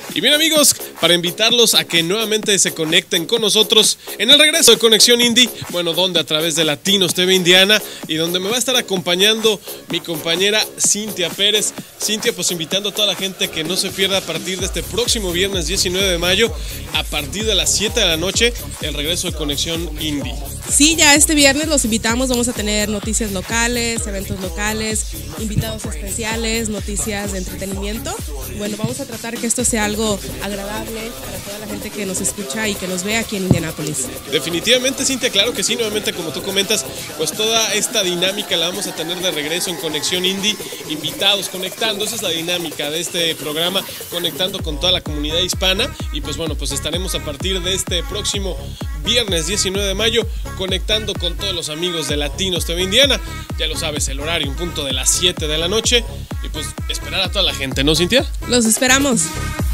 Y bien amigos, para invitarlos a que nuevamente se conecten con nosotros en el regreso de Conexión Indie, bueno, donde a través de Latinos TV Indiana y donde me va a estar acompañando mi compañera Cintia Pérez. Cintia, pues invitando a toda la gente que no se pierda a partir de este próximo viernes 19 de mayo, a partir de las 7 de la noche, el regreso de Conexión Indie. Sí, ya este viernes los invitamos, vamos a tener noticias locales, eventos locales, invitados especiales, noticias de entretenimiento. Bueno, vamos a tratar que esto sea algo agradable para toda la gente que nos escucha y que nos ve aquí en Indianápolis. Definitivamente, Cintia, claro que sí, nuevamente como tú comentas, pues toda esta dinámica la vamos a tener de regreso en Conexión Indie, invitados, conectando, esa es la dinámica de este programa, conectando con toda la comunidad hispana y pues bueno, pues estaremos a partir de este próximo viernes 19 de mayo conectando con todos los amigos de Latinos TV Indiana. Ya lo sabes, el horario, un punto de las 7 de la noche y pues esperar a toda la gente, ¿no, Cintia? Los esperamos.